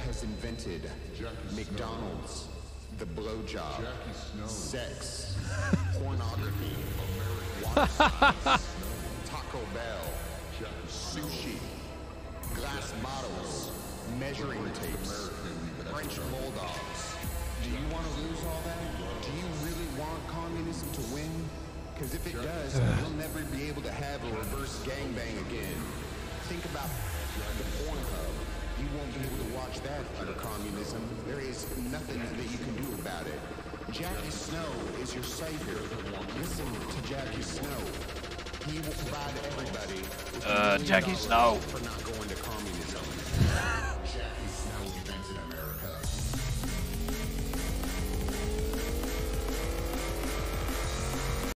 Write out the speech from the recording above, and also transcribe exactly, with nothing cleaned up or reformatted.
has invented McDonald's, the blowjob, sex, pornography, water science, Taco Bell, sushi, glass bottles, measuring tapes, French bulldogs. Do you want to lose all that? Do you really want communism to win? Because if it does, we'll never be able to have a reverse gangbang again. Think about the Pornhub. You won't be able to watch that under communism. There is nothing that you can do about it. Jackie Snow is your savior. Listen to Jackie Snow. He will provide everybody with Uh, Jackie Snow. for not going to communism. Jackie Snow invented America.